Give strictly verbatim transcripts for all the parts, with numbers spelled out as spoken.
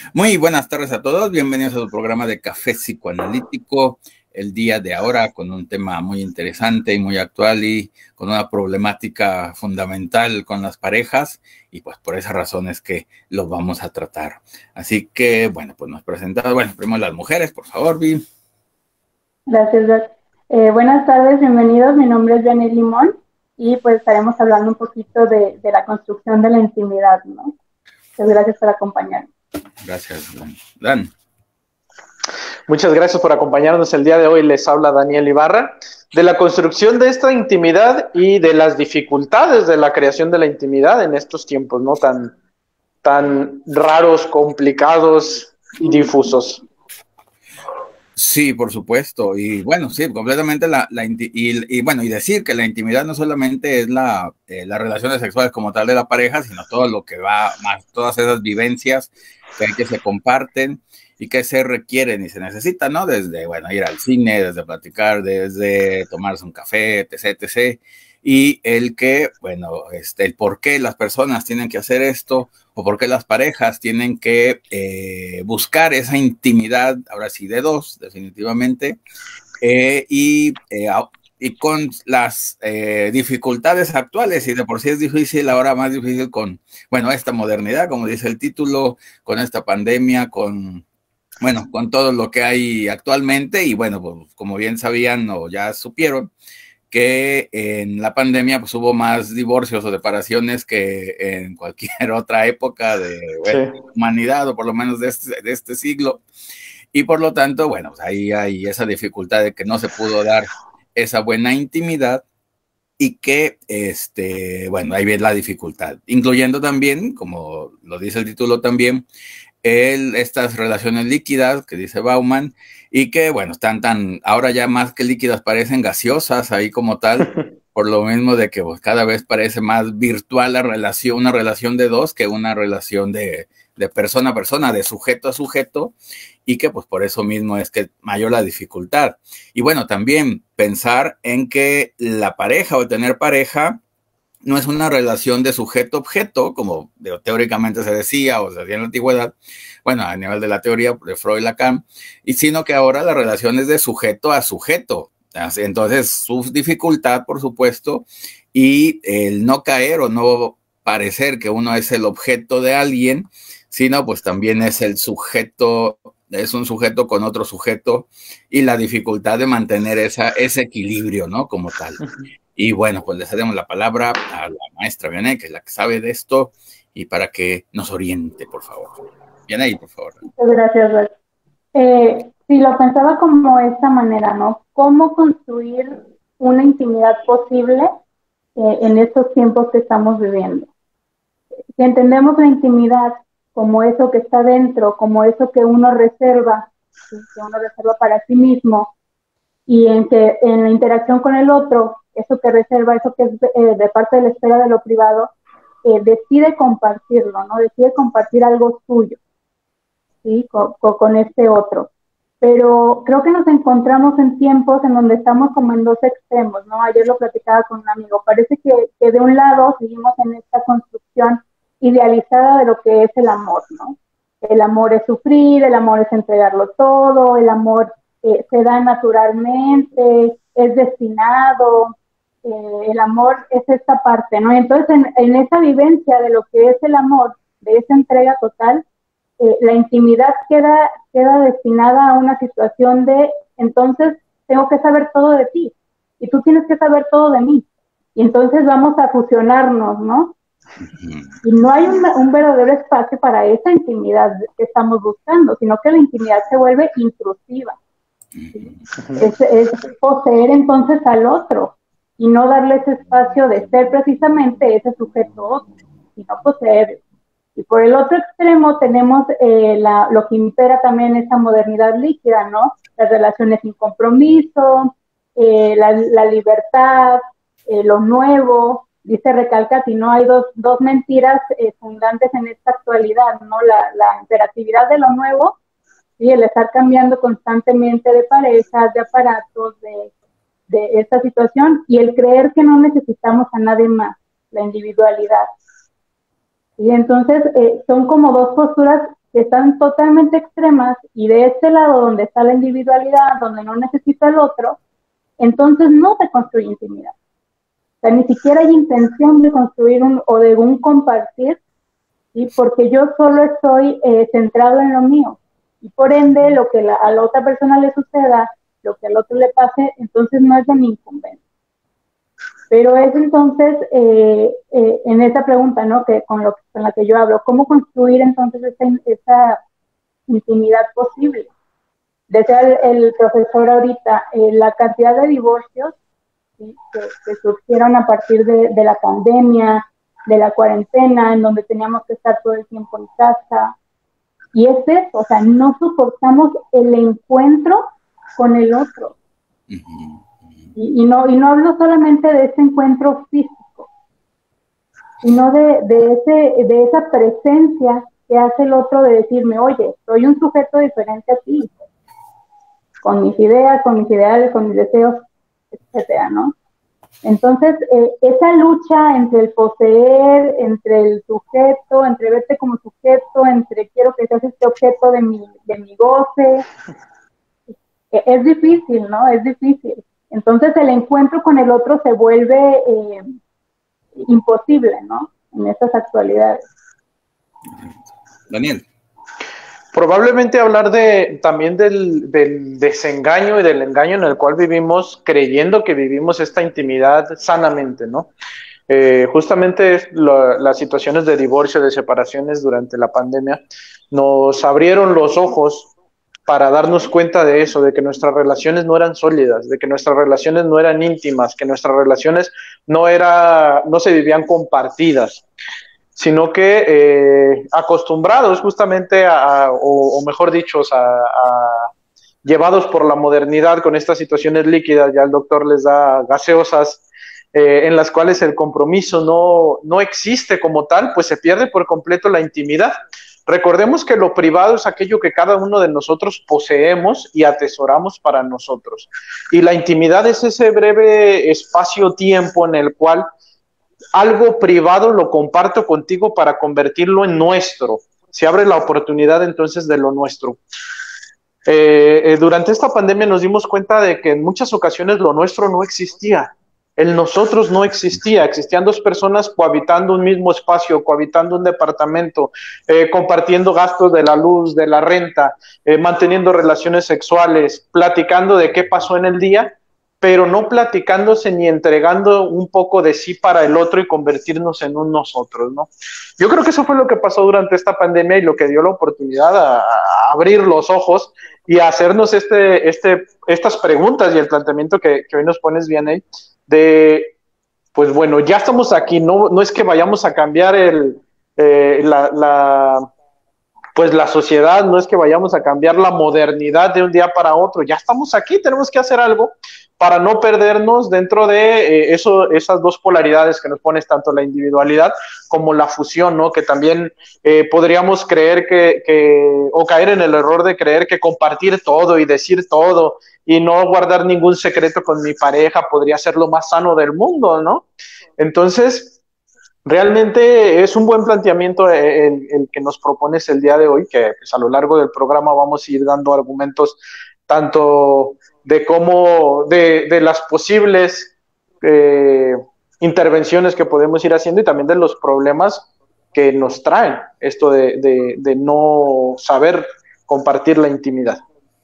Muy buenas tardes a todos, bienvenidos a su programa de Café Psicoanalítico, el día de ahora con un tema muy interesante y muy actual y con una problemática fundamental con las parejas, y pues por esa razón es que lo vamos a tratar. Así que, bueno, pues nos presentamos, bueno, primero las mujeres, por favor, Vi. Gracias, Doc. Eh, buenas tardes, bienvenidos, mi nombre es Janet Limón y pues estaremos hablando un poquito de, de la construcción de la intimidad, ¿no? Muchas gracias por acompañarnos. Gracias, Dan. Dan. Muchas gracias por acompañarnos el día de hoy. Les habla Daniel Ibarra de la construcción de esta intimidad y de las dificultades de la creación de la intimidad en estos tiempos, ¿no? Tan, tan raros, complicados y difusos. Sí, por supuesto. Y bueno, sí, completamente la, la y, y bueno, y decir que la intimidad no solamente es la, eh, las relaciones sexuales como tal de la pareja, sino todo lo que va más, todas esas vivencias que hay que se comparten y que se requieren y se necesitan, ¿no? Desde, bueno, ir al cine, desde platicar, desde tomarse un café, etc, etcétera. Y el que, bueno, este, el por qué las personas tienen que hacer esto, o por qué las parejas tienen que eh, buscar esa intimidad, ahora sí, de dos, definitivamente, eh, y, eh, y con las eh, dificultades actuales, y de por sí es difícil, ahora más difícil con, bueno, esta modernidad, como dice el título, con esta pandemia, con, bueno, con todo lo que hay actualmente, y bueno, pues, como bien sabían o ya supieron, que en la pandemia pues hubo más divorcios o separaciones que en cualquier otra época de bueno, sí. humanidad, o por lo menos de este, de este siglo, y por lo tanto, bueno, pues ahí hay esa dificultad de que no se pudo dar esa buena intimidad, y que, este, bueno, ahí viene la dificultad, incluyendo también, como lo dice el título también, el, estas relaciones líquidas que dice Bauman, y que, bueno, están tan, ahora ya más que líquidas parecen gaseosas ahí como tal, por lo mismo de que pues, cada vez parece más virtual la relación, una relación de dos que una relación de, de persona a persona, de sujeto a sujeto, y que pues por eso mismo es que mayor la dificultad. Y bueno, también pensar en que la pareja o tener pareja no es una relación de sujeto-objeto, como teóricamente se decía o se decía en la antigüedad, bueno, a nivel de la teoría de Freud y Lacan, y sino que ahora la relación es de sujeto a sujeto. Entonces, su dificultad, por supuesto, y el no caer o no parecer que uno es el objeto de alguien, sino pues también es el sujeto, es un sujeto con otro sujeto, y la dificultad de mantener esa, ese equilibrio, ¿no? Como tal. Y bueno, pues le cedemos la palabra a la maestra Vianey, que es la que sabe de esto, y para que nos oriente, por favor. Vianey, por favor. Muchas gracias, Doc. Eh, sí, lo pensaba como esta manera, ¿no? ¿Cómo construir una intimidad posible eh, en estos tiempos que estamos viviendo? Si entendemos la intimidad como eso que está dentro, como eso que uno reserva, ¿sí? que uno reserva para sí mismo, y en que en la interacción con el otro, eso que reserva, eso que es eh, de parte de la esfera de lo privado, eh, decide compartirlo, ¿no? Decide compartir algo suyo, ¿sí? Con, con, con este otro. Pero creo que nos encontramos en tiempos en donde estamos como en dos extremos, ¿no? Ayer lo platicaba con un amigo. Parece que, que de un lado seguimos en esta construcción idealizada de lo que es el amor, ¿no? El amor es sufrir, el amor es entregarlo todo, el amor eh, se da naturalmente, es destinado, eh, el amor es esta parte, ¿no? Entonces, en, en esa vivencia de lo que es el amor, de esa entrega total, eh, la intimidad queda, queda destinada a una situación de, entonces, tengo que saber todo de ti, y tú tienes que saber todo de mí, y entonces vamos a fusionarnos, ¿no? Y no hay un, un verdadero espacio para esa intimidad que estamos buscando, sino que la intimidad se vuelve intrusiva. ¿Sí? Es, es poseer entonces al otro y no darle ese espacio de ser precisamente ese sujeto otro, sino poseer. Y por el otro extremo tenemos eh, la, lo que impera también esa modernidad líquida, ¿no? Las relaciones sin compromiso, eh, la, la libertad, eh, lo nuevo. Dice Recalcati, no hay dos, dos mentiras eh, fundantes en esta actualidad, ¿no? La, la imperatividad de lo nuevo y el estar cambiando constantemente de parejas, de aparatos, de, de esta situación, y el creer que no necesitamos a nadie más, la individualidad. Y entonces eh, son como dos posturas que están totalmente extremas, y de este lado donde está la individualidad, donde no necesita el otro, entonces no se construye intimidad. O sea, ni siquiera hay intención de construir un, o de un compartir, ¿sí? Porque yo solo estoy eh, centrado en lo mío, y por ende lo que la, a la otra persona le suceda, lo que al otro le pase, entonces no es de mi incumbencia. Pero es entonces eh, eh, en esa pregunta, ¿no? Que con, lo, con la que yo hablo, ¿cómo construir entonces esa, esa intimidad posible? Decía el, el profesor ahorita, eh, la cantidad de divorcios, ¿sí? que, que surgieron a partir de, de la pandemia, de la cuarentena, en donde teníamos que estar todo el tiempo en casa. Y es eso, o sea, no soportamos el encuentro con el otro. Uh-huh. Y, y, no, y no hablo solamente de ese encuentro físico, sino de, de, ese, de esa presencia que hace el otro de decirme, oye, soy un sujeto diferente a ti, con mis ideas, con mis ideales, con mis deseos, etcétera, ¿no? Entonces, eh, esa lucha entre el poseer, entre el sujeto, entre verte como sujeto, entre quiero que seas este objeto de mi, de mi goce, eh, es difícil, ¿no? Es difícil. Entonces, el encuentro con el otro se vuelve eh, imposible, ¿no? En estas actualidades. Daniel. Probablemente hablar de también del, del desengaño y del engaño en el cual vivimos, creyendo que vivimos esta intimidad sanamente, ¿no? Eh, justamente lo, las situaciones de divorcio, de separaciones durante la pandemia, nos abrieron los ojos para darnos cuenta de eso, de que nuestras relaciones no eran sólidas, de que nuestras relaciones no eran íntimas, que nuestras relaciones no, era, no se vivían compartidas, sino que eh, acostumbrados justamente a, a o, o mejor dicho, a, a, llevados por la modernidad con estas situaciones líquidas, ya el doctor les da gaseosas, eh, en las cuales el compromiso no, no existe como tal, pues se pierde por completo la intimidad. Recordemos que lo privado es aquello que cada uno de nosotros poseemos y atesoramos para nosotros. Y la intimidad es ese breve espacio-tiempo en el cual algo privado lo comparto contigo para convertirlo en nuestro. Se abre la oportunidad entonces de lo nuestro. Eh, eh, durante esta pandemia nos dimos cuenta de que en muchas ocasiones lo nuestro no existía. El nosotros no existía, existían dos personas cohabitando un mismo espacio, cohabitando un departamento, eh, compartiendo gastos de la luz, de la renta, eh, manteniendo relaciones sexuales, platicando de qué pasó en el día, pero no platicándose ni entregando un poco de sí para el otro y convertirnos en un nosotros, ¿no? Yo creo que eso fue lo que pasó durante esta pandemia y lo que dio la oportunidad a, a abrir los ojos y a hacernos este, este, estas preguntas y el planteamiento que, que hoy nos pones bien ahí, de, pues bueno, ya estamos aquí, no, no es que vayamos a cambiar el, eh, la, la, pues la sociedad, no es que vayamos a cambiar la modernidad de un día para otro, ya estamos aquí, tenemos que hacer algo para no perdernos dentro de eh, eso, esas dos polaridades que nos pones, tanto la individualidad como la fusión, ¿no? Que también eh, podríamos creer que, que, o caer en el error de creer que compartir todo y decir todo y no guardar ningún secreto con mi pareja podría ser lo más sano del mundo, ¿no? Entonces, realmente es un buen planteamiento el, el que nos propones el día de hoy, que pues, a lo largo del programa vamos a ir dando argumentos tanto de cómo, de, de las posibles eh, intervenciones que podemos ir haciendo y también de los problemas que nos traen esto de, de, de no saber compartir la intimidad.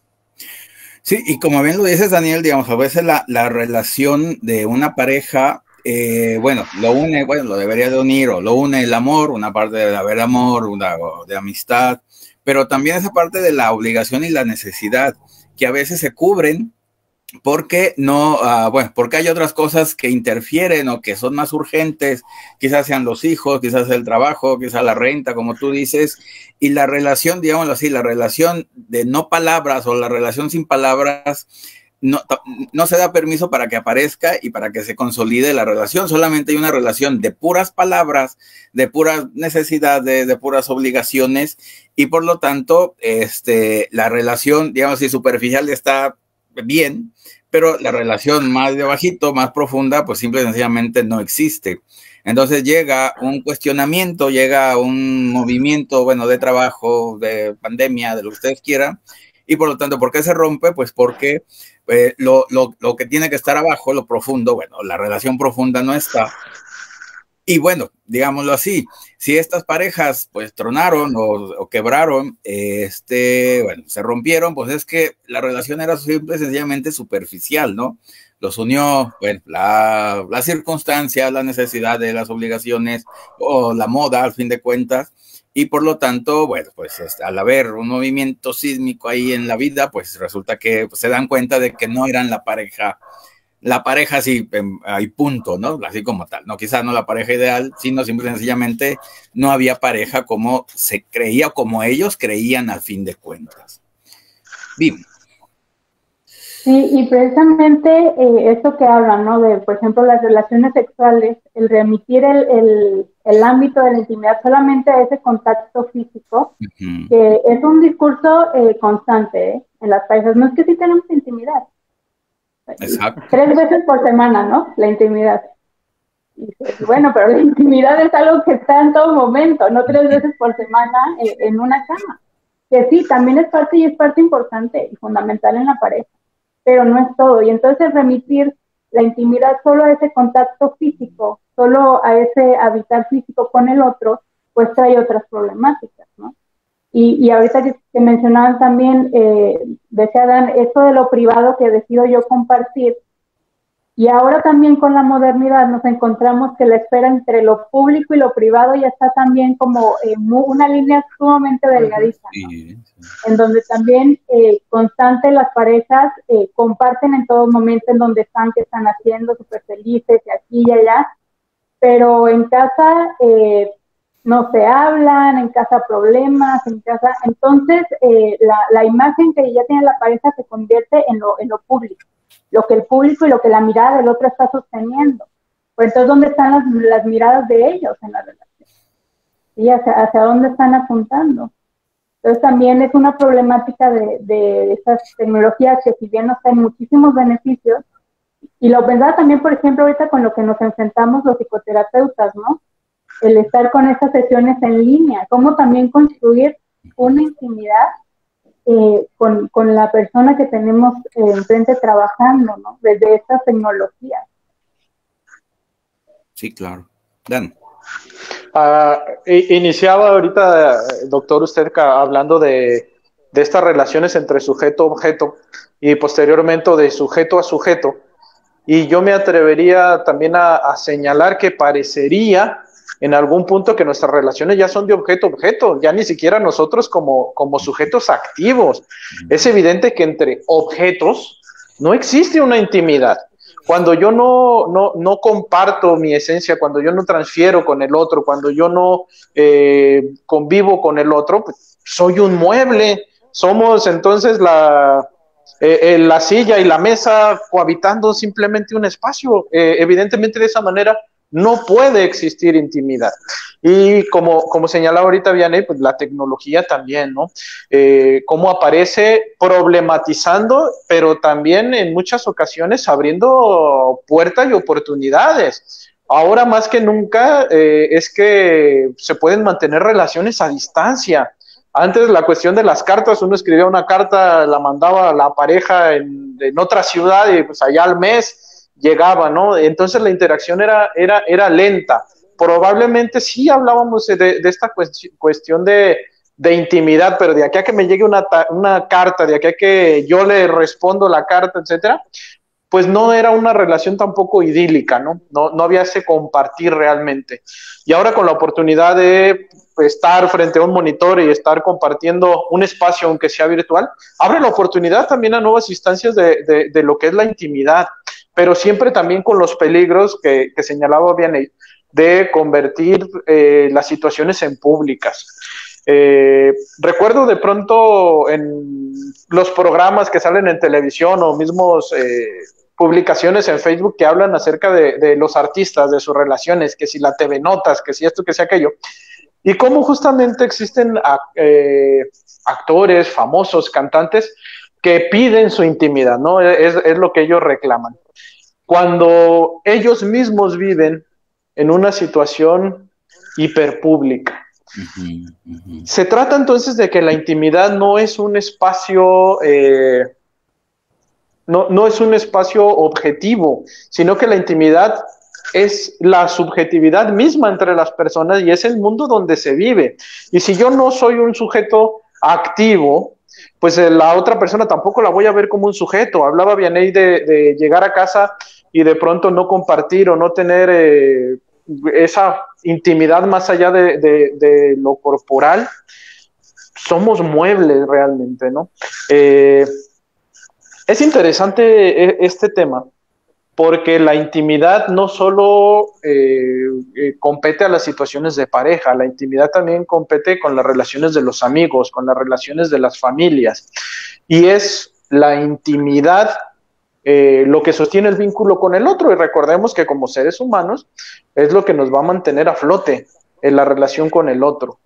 Sí, y como bien lo dices, Daniel, digamos, a veces la, la relación de una pareja, eh, bueno, lo une, bueno, lo debería de unir, o lo une el amor, una parte de haber amor, una de amistad, pero también esa parte de la obligación y la necesidad, que a veces se cubren porque no, uh, bueno, porque hay otras cosas que interfieren o que son más urgentes, quizás sean los hijos, quizás el trabajo, quizás la renta, como tú dices, y la relación, digámoslo así, la relación de no palabras o la relación sin palabras, no, no se da permiso para que aparezca y para que se consolide la relación, solamente hay una relación de puras palabras, de puras necesidades, de puras obligaciones, y por lo tanto, este, la relación, digamos así, superficial está bien, pero la relación más de bajito, más profunda, pues simple y sencillamente no existe. Entonces llega un cuestionamiento, llega un movimiento, bueno, de trabajo, de pandemia, de lo que ustedes quieran, y por lo tanto, ¿por qué se rompe? Pues porque eh, lo, lo, lo que tiene que estar abajo, lo profundo, bueno, la relación profunda no está. Y bueno, digámoslo así, si estas parejas pues tronaron o, o quebraron, este, bueno, se rompieron, pues es que la relación era simple, sencillamente superficial, ¿no? Los unió, bueno, la, las circunstancias, las necesidades, las obligaciones o la moda, al fin de cuentas, y por lo tanto, bueno, pues este, al haber un movimiento sísmico ahí en la vida, pues resulta que pues, se dan cuenta de que no eran la pareja la pareja así, hay punto, ¿no? Así como tal, no, quizás no la pareja ideal, sino simple y sencillamente no había pareja como se creía, como ellos creían al fin de cuentas. Bien. Sí, y precisamente eh, esto que hablan, ¿no? De, por ejemplo, las relaciones sexuales, el remitir el, el, el ámbito de la intimidad solamente a ese contacto físico, uh-huh. que es un discurso eh, constante ¿eh? en las parejas. No es que sí tenemos intimidad. Exacto. Tres veces por semana, ¿no? La intimidad. Y dices, bueno, pero la intimidad es algo que está en todo momento, no tres veces por semana en, en una cama. Que sí, también es parte y es parte importante y fundamental en la pareja, pero no es todo. Y entonces remitir la intimidad solo a ese contacto físico, solo a ese habitar físico con el otro, pues trae otras problemáticas, ¿no? Y, y ahorita que, que mencionaban también, eh, decía Dan, esto de lo privado que decido yo compartir, y ahora también con la modernidad nos encontramos que la esfera entre lo público y lo privado ya está también como eh, muy, una línea sumamente delgadita, ¿no? Sí, sí. En donde también eh, constante las parejas eh, comparten en todo momento en donde están, qué están haciendo, súper felices, y aquí y allá, pero en casa... Eh, no se hablan, en casa problemas, en casa, entonces eh, la, la imagen que ya tiene la pareja se convierte en lo, en lo público, lo que el público y lo que la mirada del otro está sosteniendo. Pues entonces, ¿dónde están las, las miradas de ellos en la relación? ¿Sí? ¿Hacia, hacia dónde están apuntando? Entonces también es una problemática de, de esas tecnologías que si bien nos traen muchísimos beneficios, y lo pensaba también, por ejemplo, ahorita con lo que nos enfrentamos los psicoterapeutas, ¿no? El estar con estas sesiones en línea, cómo también construir una intimidad eh, con, con la persona que tenemos eh, enfrente trabajando, ¿no? Desde estas tecnologías. Sí, claro. Dan. Uh, iniciaba ahorita, doctor, usted hablando de, de estas relaciones entre sujeto-objeto y posteriormente de sujeto a sujeto, y yo me atrevería también a, a señalar que parecería en algún punto que nuestras relaciones ya son de objeto a objeto, ya ni siquiera nosotros como, como sujetos activos. Es evidente que entre objetos no existe una intimidad. Cuando yo no, no, no comparto mi esencia, cuando yo no transfiero con el otro, cuando yo no eh, convivo con el otro, pues soy un mueble. Somos entonces la, eh, eh, la silla y la mesa cohabitando simplemente un espacio. Eh, evidentemente de esa manera no puede existir intimidad. Y como, como señalaba ahorita Vianney, pues la tecnología también, ¿no? Eh, cómo aparece problematizando, pero también en muchas ocasiones abriendo puertas y oportunidades. Ahora más que nunca eh, es que se pueden mantener relaciones a distancia. Antes la cuestión de las cartas, uno escribía una carta, la mandaba a la pareja en, en otra ciudad y pues allá al mes llegaba, ¿no? Entonces la interacción era, era, era lenta. Probablemente sí hablábamos de, de esta cuestión de, de intimidad, pero de aquí a que me llegue una, una carta, de aquí a que yo le respondo la carta, etcétera, pues no era una relación tampoco idílica, ¿no? No, no había ese compartir realmente. Y ahora con la oportunidad de estar frente a un monitor y estar compartiendo un espacio, aunque sea virtual, abre la oportunidad también a nuevas instancias de, de, de lo que es la intimidad, pero siempre también con los peligros que, que señalaba bien de convertir eh, las situaciones en públicas. Eh, recuerdo de pronto en los programas que salen en televisión o mismos eh, publicaciones en Facebook que hablan acerca de, de los artistas, de sus relaciones, que si la T V Notas, que si esto, que si aquello, y cómo justamente existen eh, actores, famosos, cantantes que piden su intimidad, ¿no? Es, es lo que ellos reclaman. Cuando ellos mismos viven en una situación hiperpública. Uh-huh, uh-huh. Se trata entonces de que la intimidad no es un espacio, eh, no, no es un espacio objetivo, sino que la intimidad es la subjetividad misma entre las personas y es el mundo donde se vive. Y si yo no soy un sujeto activo, pues la otra persona tampoco la voy a ver como un sujeto. Hablaba Vianney de, de llegar a casa y de pronto no compartir o no tener eh, esa intimidad más allá de, de, de lo corporal. Somos muebles realmente, ¿no? Eh, es interesante este tema, porque la intimidad no solo eh, eh, compete a las situaciones de pareja, la intimidad también compete con las relaciones de los amigos, con las relaciones de las familias, y es la intimidad eh, lo que sostiene el vínculo con el otro, y recordemos que como seres humanos es lo que nos va a mantener a flote en la relación con el otro.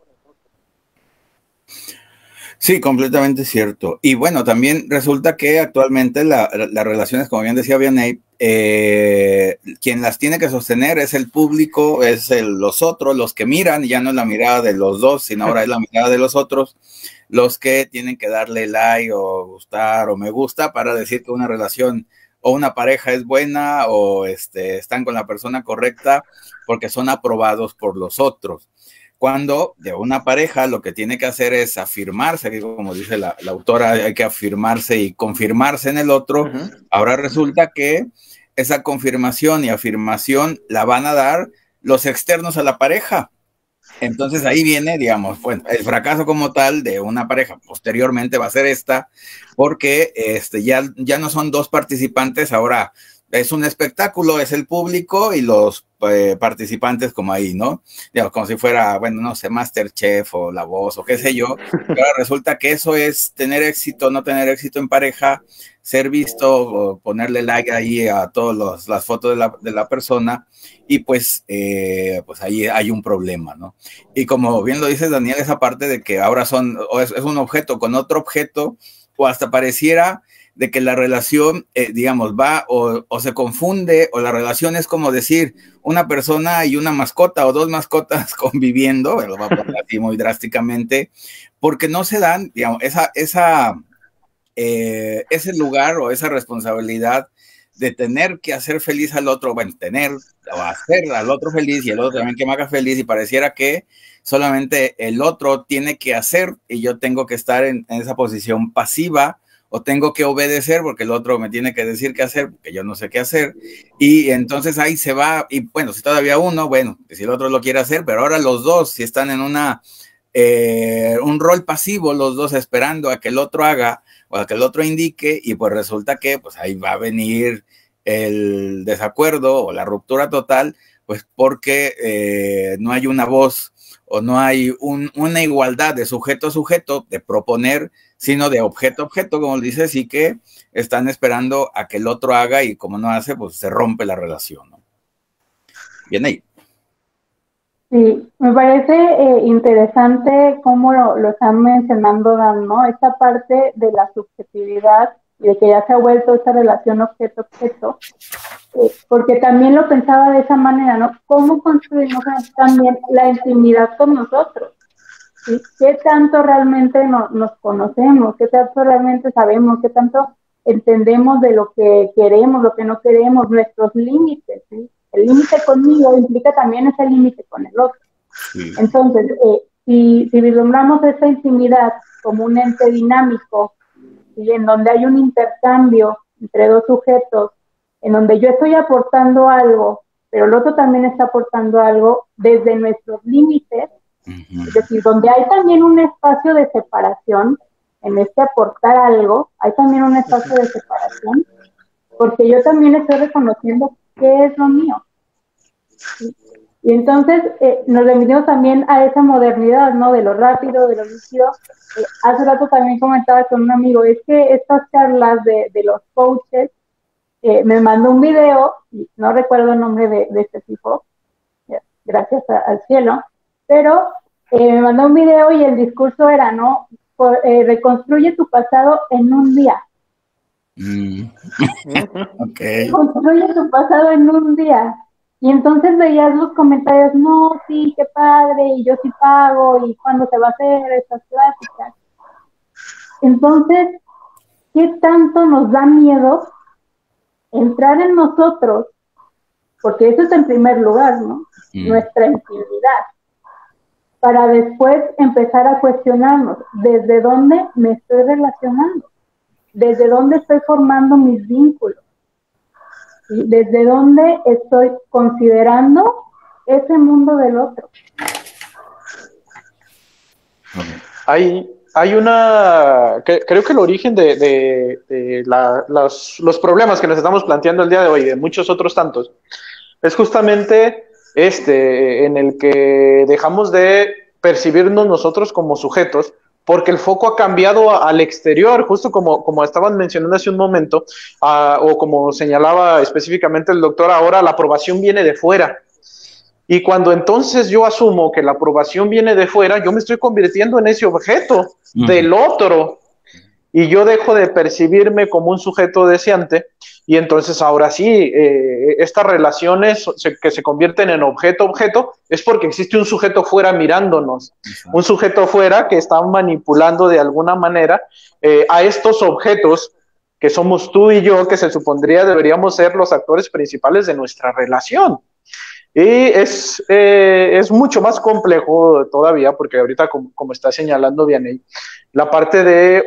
Sí, completamente cierto. Y bueno, también resulta que actualmente la, la, las relaciones, como bien decía Vianney, eh, quien las tiene que sostener es el público, es el, los otros, los que miran, ya no es la mirada de los dos, sino ahora es la mirada de los otros, los que tienen que darle like o gustar o me gusta para decir que una relación o una pareja es buena o este, están con la persona correcta porque son aprobados por los otros. Cuando de una pareja lo que tiene que hacer es afirmarse, como dice la, la autora, hay que afirmarse y confirmarse en el otro. Uh-huh. Ahora resulta que esa confirmación y afirmación la van a dar los externos a la pareja. Entonces ahí viene, digamos, bueno, el fracaso como tal de una pareja posteriormente va a ser esta, porque este, ya, ya no son dos participantes, ahora es un espectáculo, es el público y los eh, participantes como ahí, ¿no? Digamos, como si fuera, bueno, no sé, MasterChef o La Voz o qué sé yo. Pero ahora resulta que eso es tener éxito, no tener éxito en pareja, ser visto o ponerle like ahí a todas las fotos de la, de la persona y pues, eh, pues ahí hay un problema, ¿no? Y como bien lo dice Daniel, esa parte de que ahora son, o es, es un objeto con otro objeto o hasta pareciera de que la relación, eh, digamos, va o, o se confunde, o la relación es como decir una persona y una mascota, o dos mascotas conviviendo, lo va a poner así muy drásticamente, porque no se dan, digamos, esa, esa, eh, ese lugar o esa responsabilidad de tener que hacer feliz al otro, bueno, tener o hacer al otro feliz y el otro también que me haga feliz, y pareciera que solamente el otro tiene que hacer y yo tengo que estar en, en esa posición pasiva, o tengo que obedecer porque el otro me tiene que decir qué hacer, porque yo no sé qué hacer, y entonces ahí se va, y bueno, si todavía uno, bueno, si el otro lo quiere hacer, pero ahora los dos, si están en una, eh, un rol pasivo, los dos esperando a que el otro haga, o a que el otro indique, y pues resulta que pues ahí va a venir el desacuerdo o la ruptura total, pues porque eh, no hay una voz, o no hay un, una igualdad de sujeto a sujeto, de proponer, sino de objeto a objeto, como dice, sí que están esperando a que el otro haga y como no hace, pues se rompe la relación, ¿no? Bien ahí. Sí, me parece eh, interesante cómo lo, lo están mencionando, Dan, ¿no? Esta parte de la subjetividad y de que ya se ha vuelto esa relación objeto-objeto, eh, porque también lo pensaba de esa manera, ¿no? ¿Cómo construimos también la intimidad con nosotros? ¿Sí? ¿Qué tanto realmente no, nos conocemos? ¿Qué tanto realmente sabemos? ¿Qué tanto entendemos de lo que queremos, lo que no queremos, nuestros límites? ¿Sí? El límite conmigo implica también ese límite con el otro. Sí. Entonces, eh, si, si vislumbramos esta intimidad como un ente dinámico, ¿sí? En donde hay un intercambio entre dos sujetos, en donde yo estoy aportando algo, pero el otro también está aportando algo desde nuestros límites, uh-huh. Es decir, donde hay también un espacio de separación, en este aportar algo, hay también un espacio de separación, porque yo también estoy reconociendo qué es lo mío. ¿Sí? Y entonces eh, nos remitimos también a esa modernidad, ¿no? De lo rápido, de lo líquido. Eh, hace rato también comentaba con un amigo, es que estas charlas de, de los coaches, eh, me mandó un video, no recuerdo el nombre de, de este tipo, gracias a, al cielo, pero eh, me mandó un video y el discurso era, ¿no? Por, eh, reconstruye tu pasado en un día. Mm. Okay. Reconstruye tu pasado en un día. Y entonces veías los comentarios, no, sí, qué padre, y yo sí pago, y cuándo se va a hacer estas pláticas. Entonces, ¿qué tanto nos da miedo entrar en nosotros? Porque eso es en primer lugar, ¿no? Mm. Nuestra intimidad. Para después empezar a cuestionarnos, ¿desde dónde me estoy relacionando? ¿Desde dónde estoy formando mis vínculos? ¿Sí? ¿Desde dónde estoy considerando ese mundo del otro? Hay, hay una, que, creo que el origen de, de, de la, los, los problemas que nos estamos planteando el día de hoy, de muchos otros tantos, es justamente este, en el que dejamos de percibirnos nosotros como sujetos, porque el foco ha cambiado a, al exterior, justo como, como estaban mencionando hace un momento, uh, o como señalaba específicamente el doctor, ahora la aprobación viene de fuera. Y cuando entonces yo asumo que la aprobación viene de fuera, yo me estoy convirtiendo en ese objeto uh-huh. del otro, y yo dejo de percibirme como un sujeto deseante, y entonces ahora sí, eh, estas relaciones se, que se convierten en objeto-objeto, es porque existe un sujeto fuera mirándonos, uh-huh. un sujeto fuera que está manipulando de alguna manera eh, a estos objetos que somos tú y yo, que se supondría deberíamos ser los actores principales de nuestra relación. Y es, eh, es mucho más complejo todavía, porque ahorita, como, como está señalando Vianney, la parte de,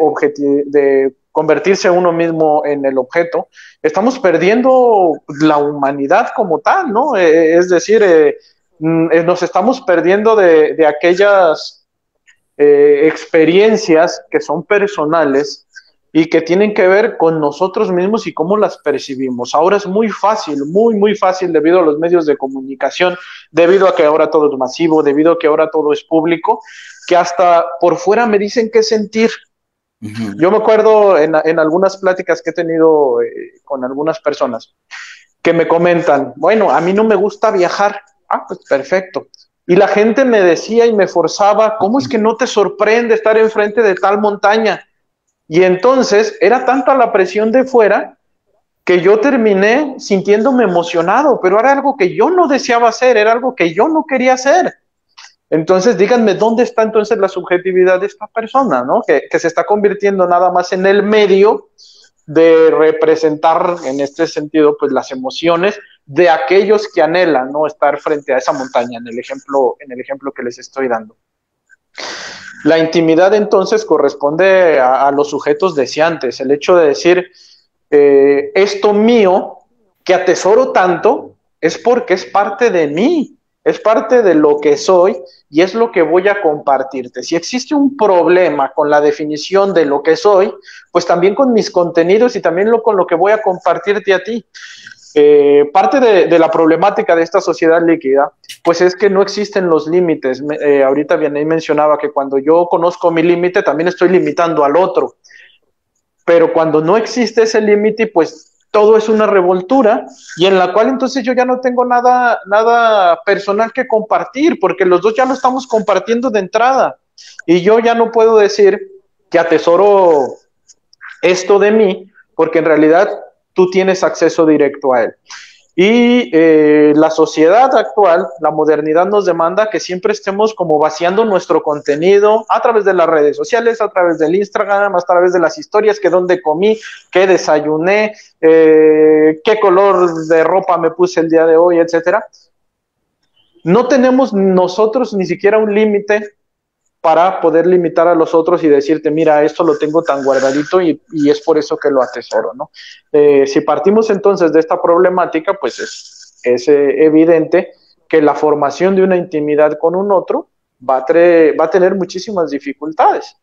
de convertirse uno mismo en el objeto, estamos perdiendo la humanidad como tal, ¿no? Eh, es decir, eh, nos estamos perdiendo de, de aquellas eh, experiencias que son personales y que tienen que ver con nosotros mismos y cómo las percibimos. Ahora es muy fácil, muy, muy fácil debido a los medios de comunicación, debido a que ahora todo es masivo, debido a que ahora todo es público, que hasta por fuera me dicen qué sentir. Uh-huh. Yo me acuerdo en, en algunas pláticas que he tenido eh, con algunas personas que me comentan, bueno, a mí no me gusta viajar. Ah, pues perfecto. Y la gente me decía y me forzaba, ¿cómo es que no te sorprende estar enfrente de tal montaña? Y entonces era tanta la presión de fuera que yo terminé sintiéndome emocionado, pero era algo que yo no deseaba hacer, era algo que yo no quería hacer. Entonces díganme, ¿dónde está entonces la subjetividad de esta persona, ¿no? Que, que se está convirtiendo nada más en el medio de representar, en este sentido, pues las emociones de aquellos que anhelan, ¿no? Estar frente a esa montaña, en el ejemplo, en el ejemplo que les estoy dando. La intimidad entonces corresponde a, a los sujetos deseantes, el hecho de decir, eh, esto mío que atesoro tanto es porque es parte de mí, es parte de lo que soy y es lo que voy a compartirte. Si existe un problema con la definición de lo que soy, pues también con mis contenidos y también lo, con lo que voy a compartirte a ti. Eh, parte de, de la problemática de esta sociedad líquida, pues es que no existen los límites. Eh, ahorita Vianney mencionaba que cuando yo conozco mi límite, también estoy limitando al otro. Pero cuando no existe ese límite, pues todo es una revoltura y en la cual entonces yo ya no tengo nada, nada personal que compartir, porque los dos ya lo estamos compartiendo de entrada. Y yo ya no puedo decir que atesoro esto de mí, porque en realidad tú tienes acceso directo a él. Y eh, la sociedad actual, la modernidad nos demanda que siempre estemos como vaciando nuestro contenido a través de las redes sociales, a través del Instagram, a través de las historias, que dónde comí, qué desayuné, eh, qué color de ropa me puse el día de hoy, etcétera. No tenemos nosotros ni siquiera un límite para poder limitar a los otros y decirte, mira, esto lo tengo tan guardadito y, y es por eso que lo atesoro, ¿no? Eh, si partimos entonces de esta problemática, pues es, es eh, evidente que la formación de una intimidad con un otro va a, tre- va a tener muchísimas dificultades.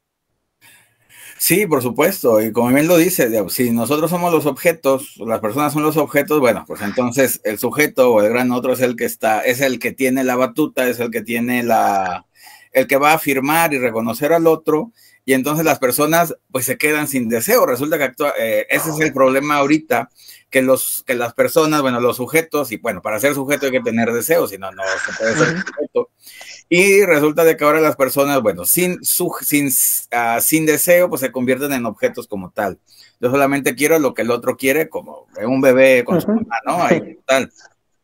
Sí, por supuesto, y como bien lo dice, si nosotros somos los objetos, las personas son los objetos, bueno, pues entonces el sujeto o el gran otro es el que está, es el que tiene la batuta, es el que tiene la... el que va a afirmar y reconocer al otro, y entonces las personas pues se quedan sin deseo. Resulta que actúa, eh, ese es el problema ahorita, que, los, que las personas, bueno, los sujetos, y bueno, para ser sujeto hay que tener deseo, si no, no se puede ser sujeto. Y resulta de que ahora las personas, bueno, sin, su, sin, uh, sin deseo, pues se convierten en objetos como tal. Yo solamente quiero lo que el otro quiere, como un bebé con uh-huh. su mamá, ¿no? Ahí tal.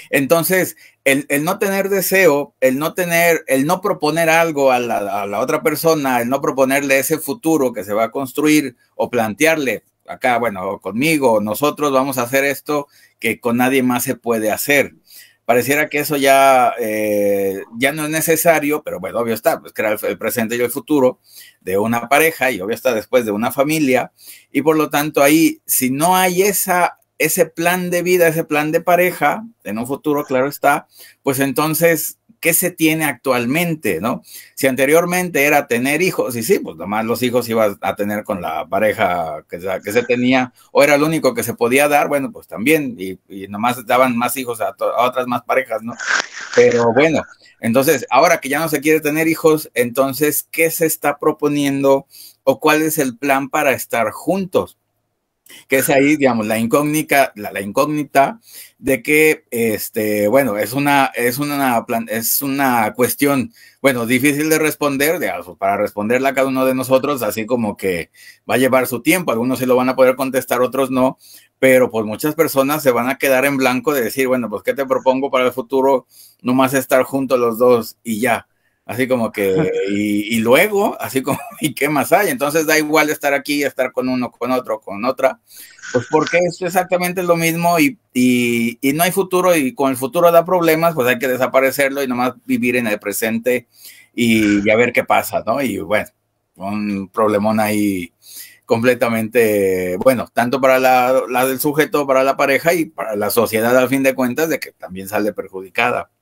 Entonces, el, el no tener deseo, el no tener, el no proponer algo a la, a la otra persona, el no proponerle ese futuro que se va a construir o plantearle acá, bueno, conmigo, nosotros vamos a hacer esto que con nadie más se puede hacer. Pareciera que eso ya, eh, ya no es necesario, pero bueno, obvio está, pues crear el presente y el futuro de una pareja y obvio está después de una familia. Y por lo tanto ahí, si no hay esa, ese plan de vida, ese plan de pareja, en un futuro, claro está, pues entonces, ¿qué se tiene actualmente, no? Si anteriormente era tener hijos, y sí, pues nomás los hijos ibas a tener con la pareja que, que se tenía, o era lo único que se podía dar, bueno, pues también, y, y nomás daban más hijos a, a otras más parejas, ¿no? Pero bueno, entonces, ahora que ya no se quiere tener hijos, entonces, ¿qué se está proponiendo o cuál es el plan para estar juntos? Que es ahí, digamos, la incógnita, la, la incógnita de que, este, bueno, es una, es una, plan, es una cuestión, bueno, difícil de responder, digamos, para responderla a cada uno de nosotros, así como que va a llevar su tiempo, algunos sí lo van a poder contestar, otros no, pero pues muchas personas se van a quedar en blanco de decir, bueno, pues, ¿qué te propongo para el futuro? Nomás estar juntos los dos y ya. Así como que, y, y luego, así como, ¿y qué más hay? Entonces da igual estar aquí, estar con uno, con otro, con otra, pues porque es exactamente lo mismo y, y, y no hay futuro y con el futuro da problemas, pues hay que desaparecerlo y nomás vivir en el presente y, y a ver qué pasa, ¿no? Y bueno, un problemón ahí completamente, bueno, tanto para la, la del sujeto, para la pareja y para la sociedad al fin de cuentas, de que también sale perjudicada.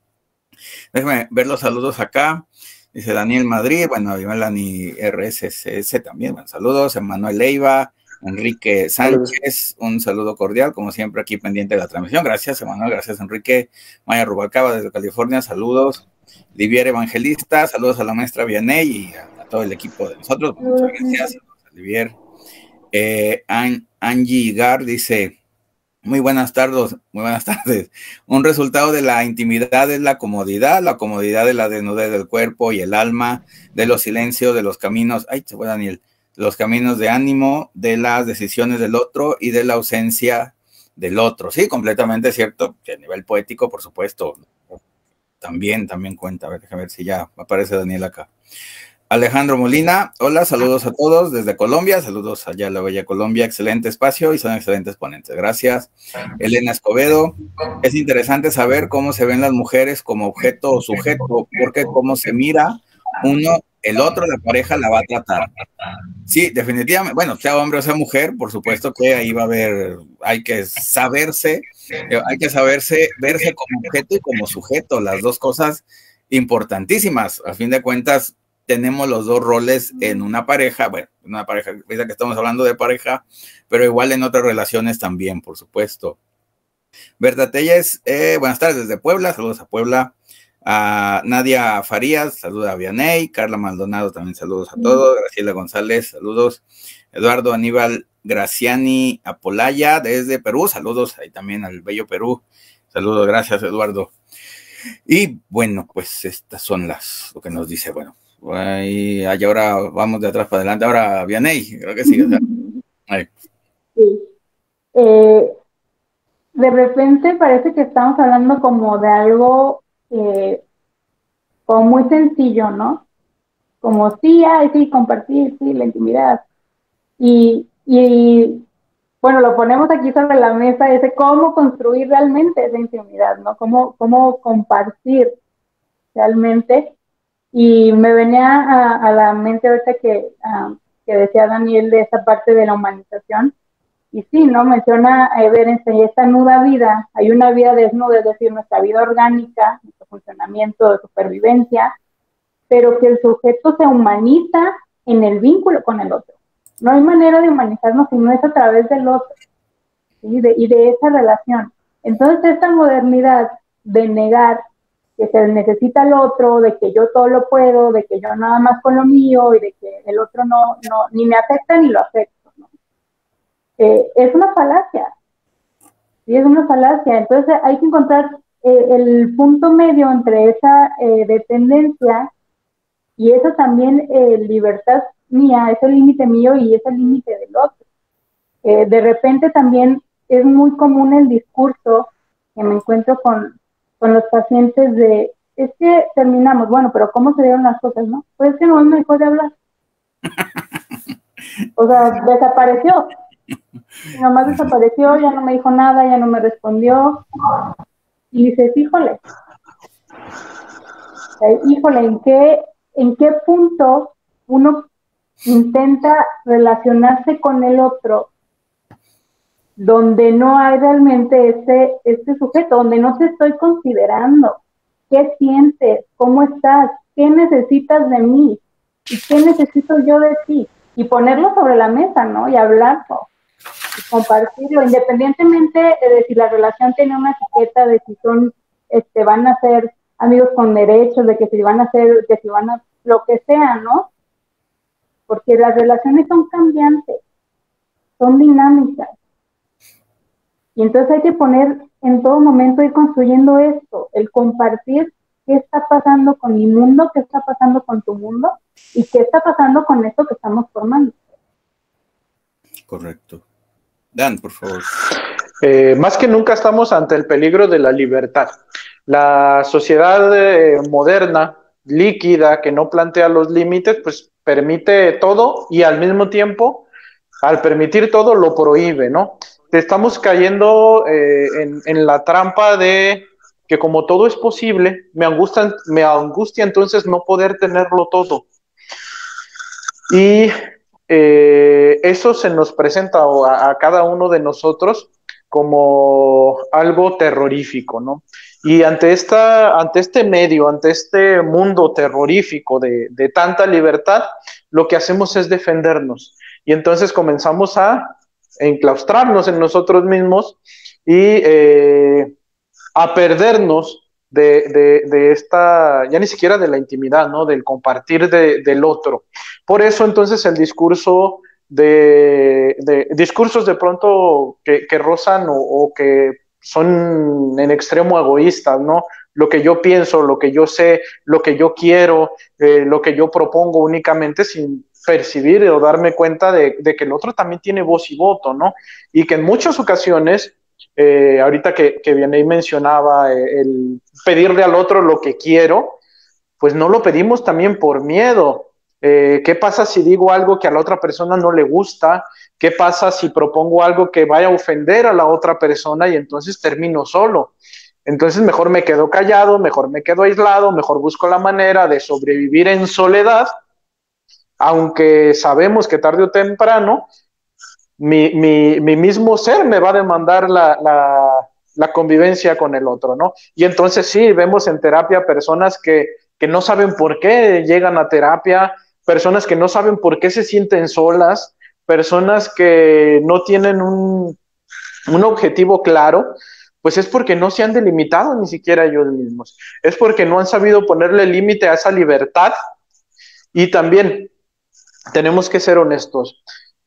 Déjame ver los saludos acá. Dice Daniel Madrid, bueno, Melanie R S S también, bueno, saludos. Emanuel Leiva, Enrique Sánchez, un saludo cordial, como siempre aquí pendiente de la transmisión. Gracias, Emanuel, gracias, Enrique. Maya Rubalcaba desde California, saludos. Livier Evangelista, saludos a la maestra Vianey y a, a todo el equipo de nosotros. Muchas gracias, saludos a Livier. Eh, An Angie Gar dice, muy buenas tardes, muy buenas tardes. Un resultado de la intimidad es la comodidad, la comodidad de la desnudez del cuerpo y el alma, de los silencios, de los caminos, ay, se fue Daniel, de los caminos de ánimo, de las decisiones del otro y de la ausencia del otro. Sí, completamente cierto, que a nivel poético, por supuesto, también, también cuenta. A ver, déjame ver si ya aparece Daniel acá. Alejandro Molina, hola, saludos a todos desde Colombia, saludos allá a la bella Colombia, excelente espacio y son excelentes ponentes, gracias. Elena Escobedo, es interesante saber cómo se ven las mujeres como objeto o sujeto, porque cómo se mira uno, el otro, la pareja la va a tratar. Sí, definitivamente, bueno, sea hombre o sea mujer, por supuesto que ahí va a haber, hay que saberse, hay que saberse, verse como objeto y como sujeto, las dos cosas importantísimas, a fin de cuentas, tenemos los dos roles en una pareja, bueno, en una pareja, que estamos hablando de pareja, pero igual en otras relaciones también, por supuesto. Berta Telles, eh, buenas tardes desde Puebla, saludos a Puebla. A Nadia Farías, saludos a Vianey. Carla Maldonado, también saludos a todos. Graciela González, saludos. Eduardo Aníbal Graciani Apolaya, desde Perú, saludos ahí también al bello Perú. Saludos, gracias, Eduardo. Y bueno, pues estas son las, lo que nos dice, bueno. Y ahora vamos de atrás para adelante. Ahora, Vianey, creo que sí. O sea, ahí. Sí. Eh, de repente parece que estamos hablando como de algo eh, como muy sencillo, ¿no? Como sí, ay, sí, compartir, sí, la intimidad. Y, y bueno, lo ponemos aquí sobre la mesa, ese cómo construir realmente esa intimidad, ¿no? Cómo, cómo compartir realmente. Y me venía a, a la mente ahorita que, uh, que decía Daniel de esa parte de la humanización. Y sí, ¿no? Menciona a Everens en esta nuda vida, hay una vida desnuda, es decir, nuestra vida orgánica, nuestro funcionamiento de supervivencia, pero que el sujeto se humaniza en el vínculo con el otro. No hay manera de humanizarnos si no es a través del otro, ¿sí? de, y de esa relación. Entonces, esta modernidad de negar que se necesita al otro, de que yo todo lo puedo, de que yo nada más con lo mío y de que el otro no, no ni me afecta ni lo afecto, ¿no? Eh, es una falacia, ¿sí? Es una falacia. Entonces hay que encontrar eh, el punto medio entre esa eh, dependencia y esa también eh, libertad mía, ese límite mío y ese límite del otro. Eh, de repente también es muy común el discurso que me encuentro con con los pacientes de, es que terminamos, bueno, pero ¿cómo se dieron las cosas, no? Pues es que no me dejó de hablar. O sea, desapareció. Nomás desapareció, ya no me dijo nada, ya no me respondió. Y dices, híjole, eh, híjole, ¿en qué, ¿en qué punto uno intenta relacionarse con el otro donde no hay realmente este, este sujeto, donde no te estoy considerando? ¿Qué sientes? ¿Cómo estás? ¿Qué necesitas de mí? ¿Y qué necesito yo de ti? Y ponerlo sobre la mesa, ¿no? Y hablarlo, y compartirlo, independientemente de si la relación tiene una etiqueta, de si son, este, van a ser amigos con derechos, de que si van a ser, que si van a, lo que sea, ¿no? Porque las relaciones son cambiantes, son dinámicas. Y entonces hay que poner en todo momento, ir construyendo esto, el compartir qué está pasando con mi mundo, qué está pasando con tu mundo, y qué está pasando con esto que estamos formando. Correcto. Dan, por favor. Eh, más que nunca estamos ante el peligro de la libertad. La sociedad eh, moderna, líquida, que no plantea los límites, pues permite todo y al mismo tiempo, al permitir todo, lo prohíbe, ¿no? Estamos cayendo eh, en, en la trampa de que como todo es posible, me angustia, me angustia entonces no poder tenerlo todo. Y eh, eso se nos presenta a, a cada uno de nosotros como algo terrorífico, ¿no? Y ante, esta, ante este medio, ante este mundo terrorífico de, de tanta libertad, lo que hacemos es defendernos. Y entonces comenzamos a enclaustrarnos en nosotros mismos y eh, a perdernos de, de, de esta, ya ni siquiera de la intimidad, ¿no? Del compartir de, del otro. Por eso entonces el discurso de, de discursos de pronto que, que rozan o, o que son en extremo egoístas, ¿no? Lo que yo pienso, lo que yo sé, lo que yo quiero, eh, lo que yo propongo únicamente sin percibir o darme cuenta de, de que el otro también tiene voz y voto, ¿no? Y que en muchas ocasiones, eh, ahorita que, que Vianey mencionaba eh, el pedirle al otro lo que quiero, pues no lo pedimos también por miedo. Eh, ¿Qué pasa si digo algo que a la otra persona no le gusta? ¿Qué pasa si propongo algo que vaya a ofender a la otra persona y entonces termino solo? Entonces mejor me quedo callado, mejor me quedo aislado, mejor busco la manera de sobrevivir en soledad, aunque sabemos que tarde o temprano mi, mi, mi mismo ser me va a demandar la, la, la convivencia con el otro, ¿no? Y entonces sí, vemos en terapia personas que, que no saben por qué llegan a terapia, personas que no saben por qué se sienten solas, personas que no tienen un, un objetivo claro, pues es porque no se han delimitado ni siquiera ellos mismos, es porque no han sabido ponerle límite a esa libertad. Y también tenemos que ser honestos.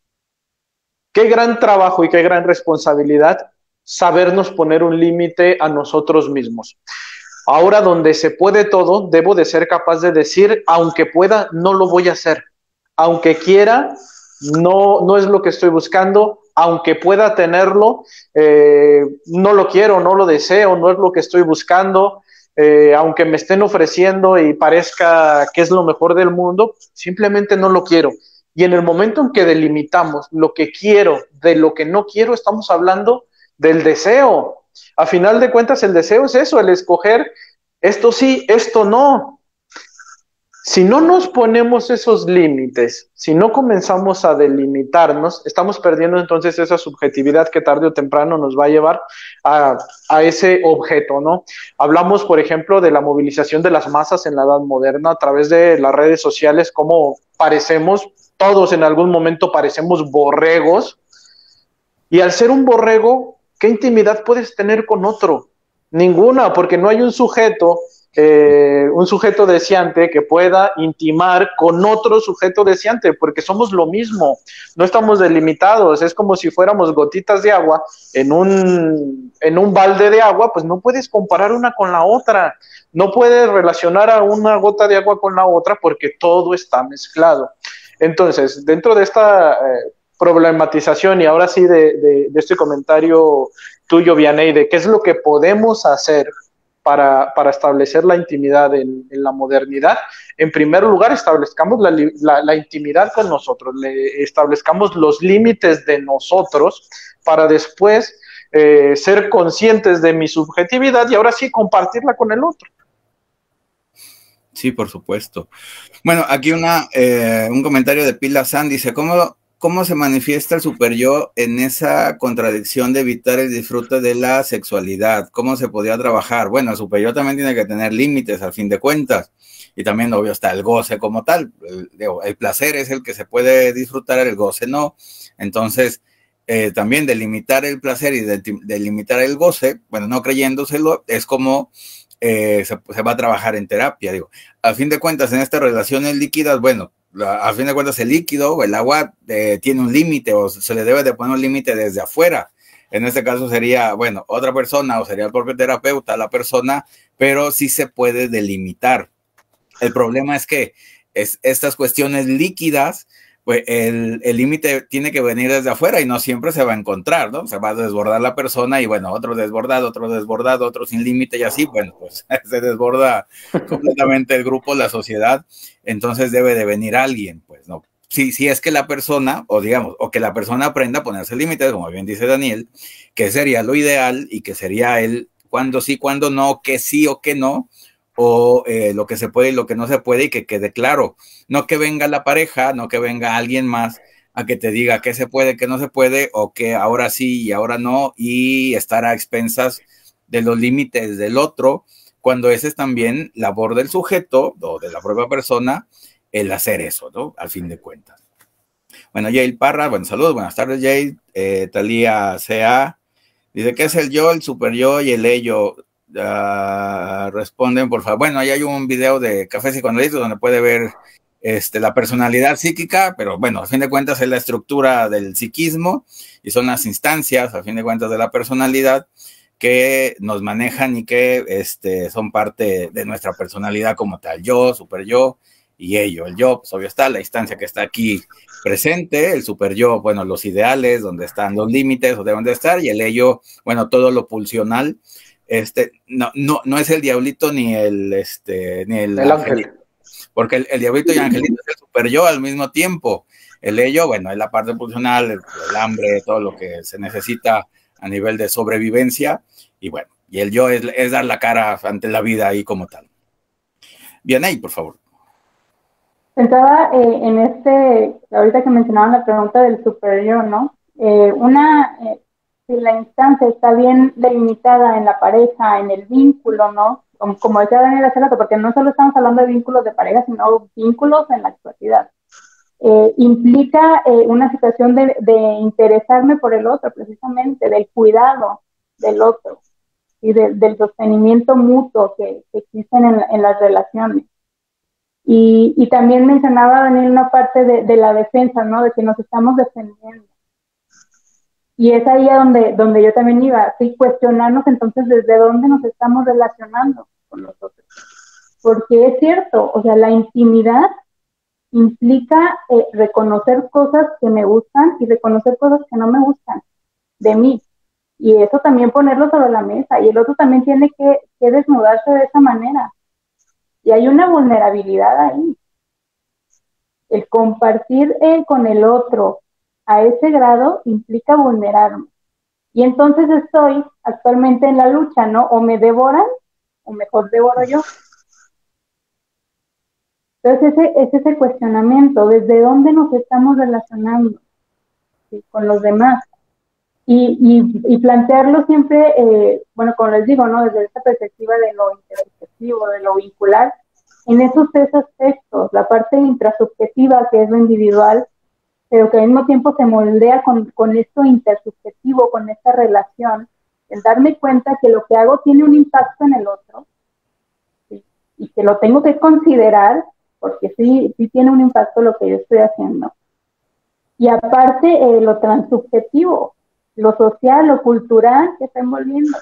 Qué gran trabajo y qué gran responsabilidad sabernos poner un límite a nosotros mismos. Ahora donde se puede todo, debo de ser capaz de decir, aunque pueda, no lo voy a hacer. Aunque quiera, no, no es lo que estoy buscando. Aunque pueda tenerlo, eh, no lo quiero, no lo deseo, no es lo que estoy buscando. Eh, aunque me estén ofreciendo y parezca que es lo mejor del mundo, simplemente no lo quiero. Y en el momento en que delimitamos lo que quiero de lo que no quiero, estamos hablando del deseo. A final de cuentas, el deseo es eso, el escoger esto sí, esto no. Si no nos ponemos esos límites, si no comenzamos a delimitarnos, estamos perdiendo entonces esa subjetividad que tarde o temprano nos va a llevar a, a ese objeto, ¿no? Hablamos, por ejemplo, de la movilización de las masas en la edad moderna a través de las redes sociales, cómo parecemos, todos en algún momento parecemos borregos, y al ser un borrego, ¿qué intimidad puedes tener con otro? Ninguna, porque no hay un sujeto Eh, un sujeto deseante que pueda intimar con otro sujeto deseante, porque somos lo mismo, no estamos delimitados, es como si fuéramos gotitas de agua en un, en un balde de agua, pues no puedes comparar una con la otra, no puedes relacionar a una gota de agua con la otra porque todo está mezclado. Entonces, dentro de esta eh, problematización y ahora sí de, de, de este comentario tuyo, Vianey, de qué es lo que podemos hacer para, para establecer la intimidad en, en la modernidad, en primer lugar establezcamos la, la, la intimidad con nosotros, le establezcamos los límites de nosotros para después eh, ser conscientes de mi subjetividad y ahora sí compartirla con el otro. Sí, por supuesto. Bueno, aquí una, eh, un comentario de Pila San dice, ¿cómo, ¿cómo se manifiesta el superyo en esa contradicción de evitar el disfrute de la sexualidad? ¿Cómo se podía trabajar? Bueno, el superyo también tiene que tener límites, al fin de cuentas, y también, obvio, está el goce como tal. El, el placer es el que se puede disfrutar, el goce no. Entonces, eh, también delimitar el placer y delimitar el goce, bueno, no creyéndoselo, es como... Eh, se, se va a trabajar en terapia, digo. A fin de cuentas, en estas relaciones líquidas, bueno, la, a fin de cuentas el líquido o el agua eh, tiene un límite o se le debe de poner un límite desde afuera. En este caso sería, bueno, otra persona o sería el propio terapeuta, la persona, pero sí se puede delimitar. El problema es que es, estas cuestiones líquidas, pues el límite tiene que venir desde afuera y no siempre se va a encontrar, ¿no? Se va a desbordar la persona y bueno, otro desbordado, otro desbordado, otro sin límite y así, bueno, pues se desborda completamente el grupo, la sociedad, entonces debe de venir alguien, pues, ¿no? Si, si es que la persona, o digamos, o que la persona aprenda a ponerse límites, como bien dice Daniel, que sería lo ideal y que sería el cuándo sí, cuándo no, que sí o que no, o eh, lo que se puede y lo que no se puede y que quede claro. No que venga la pareja, no que venga alguien más a que te diga qué se puede, qué no se puede, o que ahora sí y ahora no, y estar a expensas de los límites del otro, cuando ese es también labor del sujeto o de la propia persona el hacer eso, ¿no? Al fin de cuentas. Bueno, Jay Parra, buenos saludos, buenas tardes, Jay. Eh, Talía C A dice, ¿qué es el yo, el super yo y el ello? Uh, responden, por favor. Bueno, ahí hay un video de Café Psicoanalista donde puede ver este, la personalidad psíquica, pero bueno, a fin de cuentas es la estructura del psiquismo y son las instancias, a fin de cuentas, de la personalidad que nos manejan y que este, son parte de nuestra personalidad como tal. Yo, super yo y ello. El yo, pues obvio está, la instancia que está aquí presente, el super yo, bueno, los ideales, donde están los límites o deben de estar, y el ello, bueno, todo lo pulsional. Este, no, no, no es el diablito ni el, este, ni el, el ángel, porque el, el diablito y el angelito es el super yo al mismo tiempo. El ello, bueno, es la parte funcional, el, el hambre, todo lo que se necesita a nivel de sobrevivencia, y bueno, y el yo es, es dar la cara ante la vida ahí como tal. Bien, ahí, por favor. Pensaba eh, en este, ahorita que mencionaban la pregunta del super yo, ¿no? Eh, una... Eh, si la instancia está bien delimitada en la pareja, en el vínculo, ¿no? Como, como decía Daniel hace rato, porque no solo estamos hablando de vínculos de pareja, sino vínculos en la actualidad. Eh, implica eh, una situación de, de interesarme por el otro, precisamente, del cuidado del otro y de, del sostenimiento mutuo que, que existen en, en las relaciones. Y, y también mencionaba Daniel una parte de, de la defensa, ¿no? De que nos estamos defendiendo. Y es ahí a donde, donde yo también iba, sí, cuestionarnos entonces desde dónde nos estamos relacionando con los otros. Porque es cierto, o sea, la intimidad implica eh, reconocer cosas que me gustan y reconocer cosas que no me gustan de mí. Y eso también ponerlo sobre la mesa. Y el otro también tiene que, que desnudarse de esa manera. Y hay una vulnerabilidad ahí. El compartir eh, con el otro a ese grado implica vulnerarme. Y entonces estoy actualmente en la lucha, ¿no? O me devoran, o mejor devoro yo. Entonces ese es ese cuestionamiento, ¿desde dónde nos estamos relacionando, ¿sí? Con los demás? Y, y, y plantearlo siempre, eh, bueno, como les digo, ¿no? Desde esta perspectiva de lo intersubjetivo, de lo vincular, en esos tres aspectos, la parte intrasubjetiva, que es lo individual, pero que al mismo tiempo se moldea con, con esto intersubjetivo, con esta relación, el darme cuenta que lo que hago tiene un impacto en el otro, ¿sí? Y que lo tengo que considerar, porque sí, sí tiene un impacto lo que yo estoy haciendo. Y aparte, eh, lo transsubjetivo, lo social, lo cultural que está envolviendo.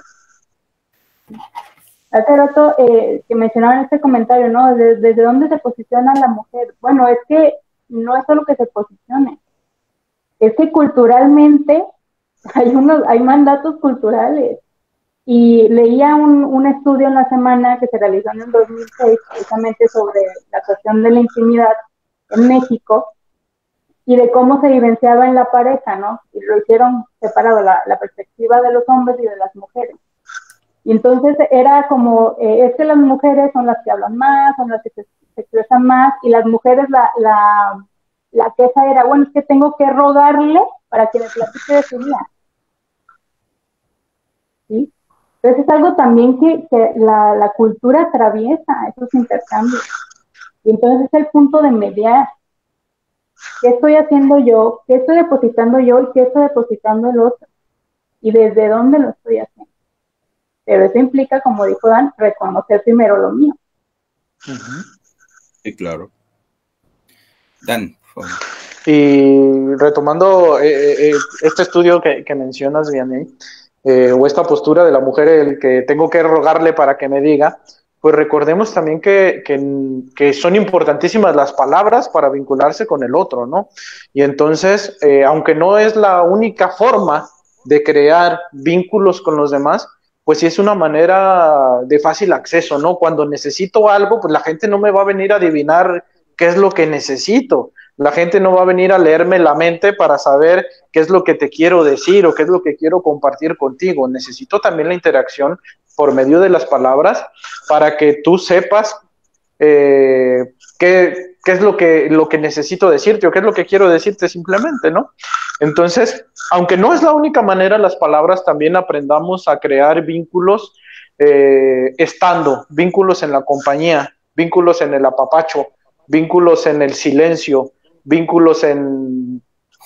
Hace rato eh, que mencionaban en este comentario, ¿no? Desde, desde dónde se posiciona la mujer. Bueno, es que no es solo que se posicione, es que culturalmente hay unos, hay mandatos culturales Y leía un, un estudio en la semana que se realizó en el dos mil seis, precisamente sobre la cuestión de la intimidad en México, y de cómo se vivenciaba en la pareja, ¿no? Y lo hicieron separado, la, la perspectiva de los hombres y de las mujeres. Y entonces era como, eh, es que las mujeres son las que hablan más, son las que se, se expresan más, y las mujeres, la, la, la queja era, bueno, es que tengo que rogarle para que me platique de su día. ¿Sí? Entonces es algo también que, que la, la cultura atraviesa esos intercambios. Y entonces es el punto de mediar. ¿Qué estoy haciendo yo? ¿Qué estoy depositando yo? ¿Y qué estoy depositando el otro? ¿Y desde dónde lo estoy haciendo? Pero eso implica, como dijo Dan, reconocer primero lo mío. Sí, claro. Dan, por favor. Y retomando eh, eh, este estudio que, que mencionas, Vianney, eh, o esta postura de la mujer, el que tengo que rogarle para que me diga, pues recordemos también que, que, que son importantísimas las palabras para vincularse con el otro, ¿no? Y entonces, eh, aunque no es la única forma de crear vínculos con los demás, pues sí es una manera de fácil acceso, ¿no? Cuando necesito algo, pues la gente no me va a venir a adivinar qué es lo que necesito. La gente no va a venir a leerme la mente para saber qué es lo que te quiero decir o qué es lo que quiero compartir contigo. Necesito también la interacción por medio de las palabras para que tú sepas eh, qué, qué es lo que, lo que necesito decirte o qué es lo que quiero decirte simplemente, ¿no? Entonces, aunque no es la única manera, las palabras también aprendamos a crear vínculos eh, estando, vínculos en la compañía, vínculos en el apapacho, vínculos en el silencio, vínculos en,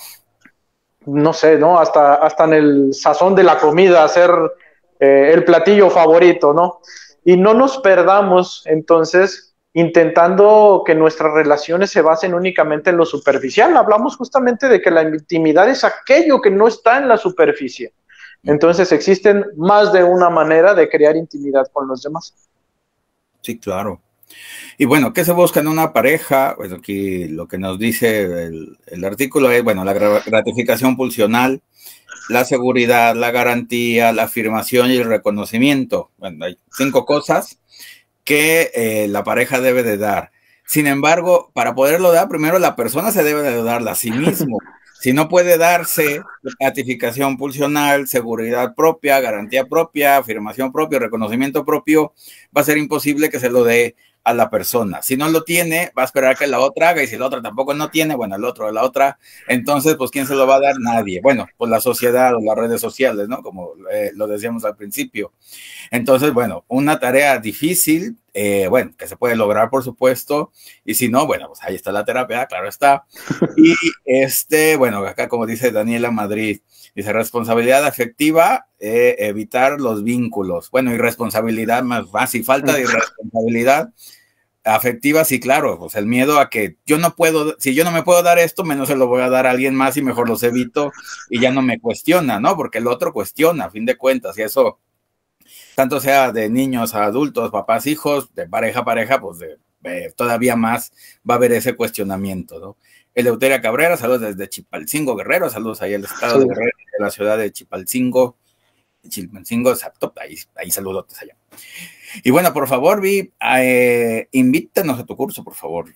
no sé, ¿no? Hasta, hasta en el sazón de la comida, hacer eh, el platillo favorito, ¿no? Y no nos perdamos, entonces, intentando que nuestras relaciones se basen únicamente en lo superficial. Hablamos justamente de que la intimidad es aquello que no está en la superficie. Entonces, existen más de una manera de crear intimidad con los demás. Sí, claro. Y bueno, ¿qué se busca en una pareja? Pues aquí lo que nos dice el, el artículo es, bueno, la gratificación pulsional, la seguridad, la garantía, la afirmación y el reconocimiento. Bueno, hay cinco cosas que eh, la pareja debe de dar. Sin embargo, para poderlo dar, primero la persona se debe de darla a sí mismo. Si no puede darse gratificación pulsional, seguridad propia, garantía propia, afirmación propia, reconocimiento propio, va a ser imposible que se lo dé a la persona. Si no lo tiene, va a esperar que la otra haga, y si la otra tampoco no tiene, bueno, el otro o la otra, entonces, pues, ¿quién se lo va a dar? Nadie. Bueno, pues la sociedad o las redes sociales, ¿no? Como eh, lo decíamos al principio. Entonces, bueno, una tarea difícil, eh, bueno, que se puede lograr, por supuesto, y si no, bueno, pues ahí está la terapia, claro está. Y este, bueno, acá como dice Daniela Madrid, dice responsabilidad afectiva, eh, evitar los vínculos. Bueno, irresponsabilidad más fácil, falta de irresponsabilidad afectiva, sí, claro, pues el miedo a que yo no puedo, si yo no me puedo dar esto, menos se lo voy a dar a alguien más y mejor los evito y ya no me cuestiona, ¿no? Porque el otro cuestiona, a fin de cuentas, y eso, tanto sea de niños a adultos, papás, hijos, de pareja a pareja, pues de, de, todavía más va a haber ese cuestionamiento, ¿no? Eleuteria Cabrera, saludos desde Chipalcingo, Guerrero, saludos ahí al estado sí. de Guerrero, de la ciudad de Chipalcingo, Chilpancingo, exacto, ahí, ahí saludotes allá. Y bueno, por favor, Vi, eh, invítanos a tu curso, por favor.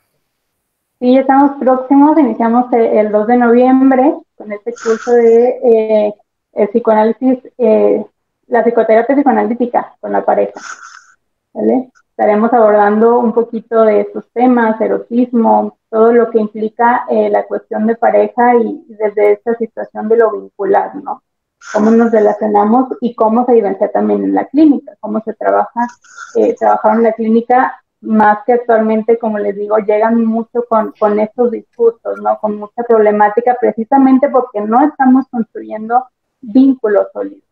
Sí, estamos próximos, iniciamos el dos de noviembre con este curso de eh, el psicoanálisis, eh, la psicoterapia psicoanalítica con la pareja, ¿vale? Estaremos abordando un poquito de estos temas, erotismo, todo lo que implica eh, la cuestión de pareja y desde esta situación de lo vincular, ¿no? Cómo nos relacionamos y cómo se vivencia también en la clínica, cómo se trabaja, eh, trabajar en la clínica, más que actualmente, como les digo, llegan mucho con, con estos discursos, ¿no? Con mucha problemática, precisamente porque no estamos construyendo vínculos sólidos.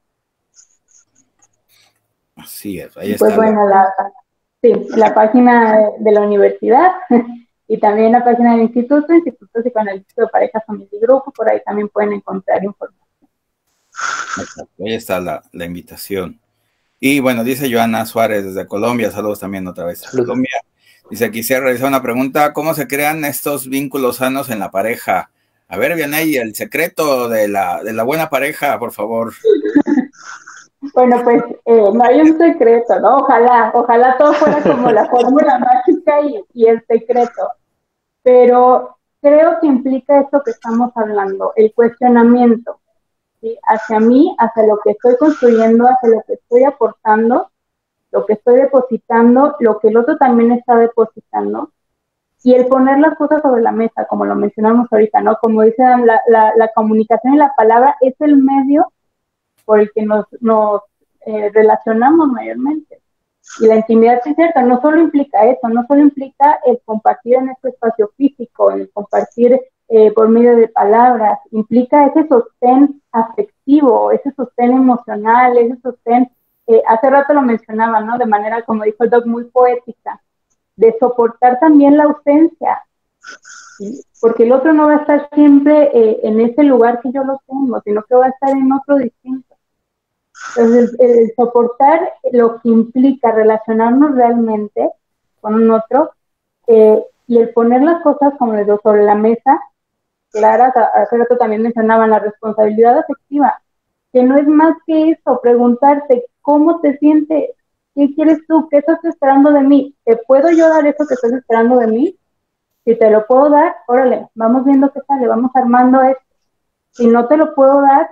Así es, ahí está. Pues bueno, la... La, sí, la página de la universidad y también la página del instituto, Instituto Psicoanalítico de Parejas, Familia y Grupo, por ahí también pueden encontrar información. Ahí está la, la invitación. Y bueno, dice Joana Suárez desde Colombia, saludos también otra vez a Colombia. Dice, quisiera realizar una pregunta, ¿cómo se crean estos vínculos sanos en la pareja? A ver, Vianney, el secreto de la, de la buena pareja, por favor. Bueno, pues eh, no hay un secreto, ¿no? Ojalá, ojalá todo fuera como la fórmula mágica y, y el secreto. Pero creo que implica esto que estamos hablando, el cuestionamiento, ¿sí? Hacia mí, hacia lo que estoy construyendo, hacia lo que estoy aportando, lo que estoy depositando, lo que el otro también está depositando, y el poner las cosas sobre la mesa, como lo mencionamos ahorita, ¿no? Como dicen, la, la, la comunicación y la palabra es el medio por el que nos, nos eh, relacionamos mayormente. Y la intimidad, sí es cierto, no solo implica eso, no solo implica el compartir en este espacio físico, el compartir eh, por medio de palabras, implica ese sostén afectivo, ese sostén emocional, ese sostén, eh, hace rato lo mencionaba, ¿no? De manera, como dijo el Doc, muy poética, de soportar también la ausencia, ¿sí? Porque el otro no va a estar siempre eh, en ese lugar que yo lo tengo, sino que va a estar en otro distinto. Entonces, el, el soportar lo que implica relacionarnos realmente con un otro eh, y el poner las cosas, como les digo, sobre la mesa, claras, hace rato también mencionaban la responsabilidad afectiva, que no es más que eso, preguntarte cómo te sientes, qué quieres tú, qué estás esperando de mí, ¿te puedo yo dar eso que estás esperando de mí? Si te lo puedo dar, órale, vamos viendo qué sale, vamos armando esto. Si no te lo puedo dar,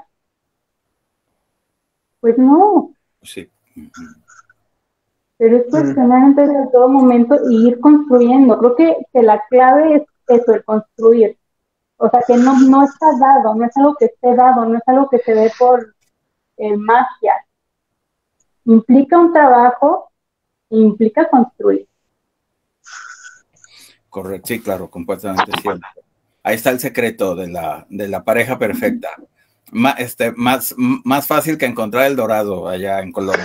pues no. Sí. Pero es cuestionar entonces en todo momento y ir construyendo. Creo que, que la clave es eso, el construir. O sea, que no, no está dado, no es algo que esté dado, no es algo que se dé por eh, magia. Implica un trabajo e implica construir. Correcto, sí, claro, completamente cierto. Ahí está el secreto de la, de la pareja perfecta. Má, este, más, más fácil que encontrar el dorado allá en Colombia.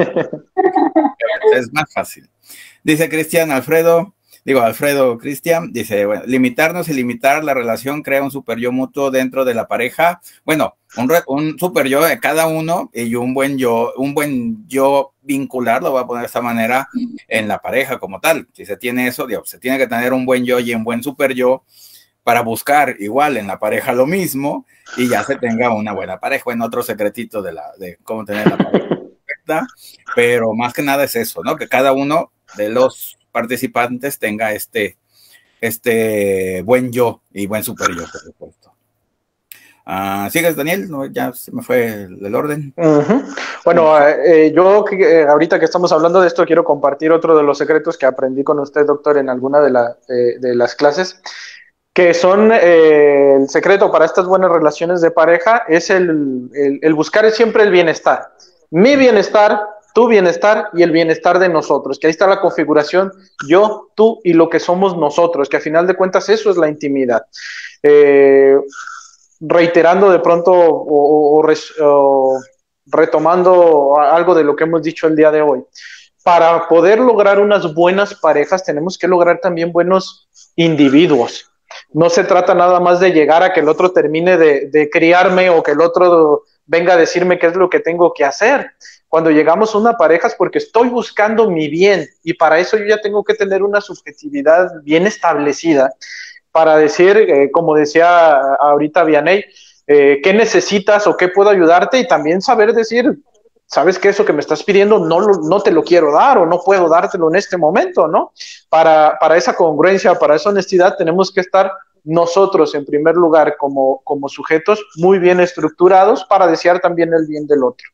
Es más fácil. Dice Cristian Alfredo, digo Alfredo Cristian, dice, bueno, limitarnos y limitar la relación crea un super yo mutuo dentro de la pareja. Bueno, un, un super yo de cada uno y un buen yo, un buen yo vincular, lo voy a poner de esta manera, en la pareja como tal. Si se tiene eso, digo, se tiene que tener un buen yo y un buen super yo para buscar igual en la pareja lo mismo y ya se tenga una buena pareja. Bueno, otro secretito de, la, de cómo tener la pareja perfecta, pero más que nada es eso, ¿no? Que cada uno de los participantes tenga este, este buen yo y buen super yo, por supuesto. Uh, ¿Sigues, Daniel? No, ya se me fue el, el orden. Uh-huh. Bueno, eh, yo que, eh, ahorita que estamos hablando de esto, quiero compartir otro de los secretos que aprendí con usted, doctor, en alguna de, la, eh, de las clases, que son eh, el secreto para estas buenas relaciones de pareja, es el, el, el buscar siempre el bienestar. Mi bienestar, tu bienestar y el bienestar de nosotros, que ahí está la configuración yo, tú y lo que somos nosotros, que a final de cuentas eso es la intimidad. Eh, reiterando de pronto o, o, res, o retomando algo de lo que hemos dicho el día de hoy, para poder lograr unas buenas parejas tenemos que lograr también buenos individuos. No se trata nada más de llegar a que el otro termine de, de criarme o que el otro venga a decirme qué es lo que tengo que hacer. Cuando llegamos a una pareja es porque estoy buscando mi bien y para eso yo ya tengo que tener una subjetividad bien establecida para decir, eh, como decía ahorita Vianey, eh, qué necesitas o qué puedo ayudarte y también saber decir, sabes que eso que me estás pidiendo no, lo, no te lo quiero dar o no puedo dártelo en este momento, ¿no? Para, para esa congruencia, para esa honestidad tenemos que estar nosotros en primer lugar como, como sujetos muy bien estructurados para desear también el bien del otro.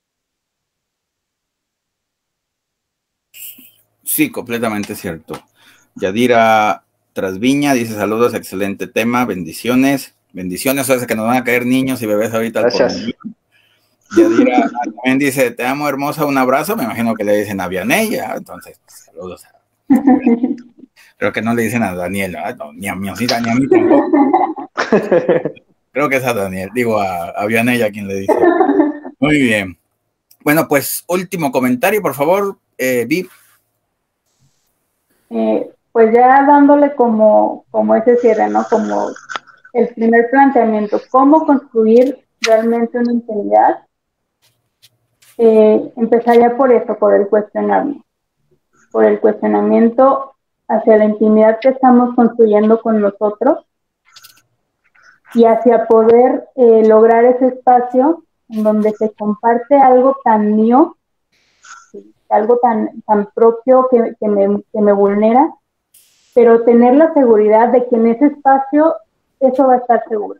Sí, completamente cierto. Yadira Trasviña dice saludos, excelente tema, bendiciones, bendiciones, o sea, que nos van a caer niños y bebés ahorita. Gracias. Yadira también dice, te amo hermosa, un abrazo, me imagino que le dicen a Vianey, entonces saludos. Creo que no le dicen a Daniel, no, ni a mi ni a mí tampoco. Creo que es a Daniel, digo a, a Vianey a quien le dice. Muy bien. Bueno, pues último comentario, por favor, eh, Viv. Eh, pues ya dándole como, como ese cierre, ¿no? Como el primer planteamiento, ¿cómo construir realmente una intimidad? Eh, empezaría por eso, por el cuestionarnos, por el cuestionamiento hacia la intimidad que estamos construyendo con nosotros y hacia poder eh, lograr ese espacio en donde se comparte algo tan mío, ¿sí? Algo tan, tan propio que, que, me, que me vulnera, pero tener la seguridad de que en ese espacio eso va a estar seguro.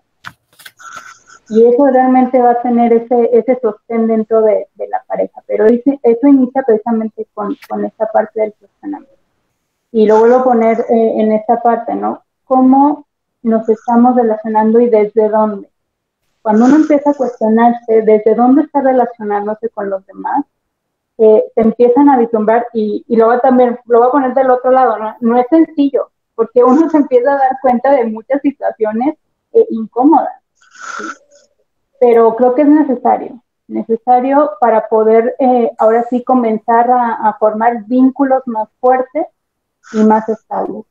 Y eso realmente va a tener ese, ese sostén dentro de, de la pareja. Pero ese, eso inicia precisamente con, con esta parte del cuestionamiento. Y lo vuelvo a poner eh, en esta parte, ¿no? ¿Cómo nos estamos relacionando y desde dónde? Cuando uno empieza a cuestionarse desde dónde está relacionándose con los demás, eh, se empiezan a vislumbrar, y, y luego también lo voy a poner del otro lado, ¿no? No es sencillo, porque uno se empieza a dar cuenta de muchas situaciones eh, incómodas, ¿sí? Pero creo que es necesario, necesario para poder eh, ahora sí comenzar a, a formar vínculos más fuertes y más estables.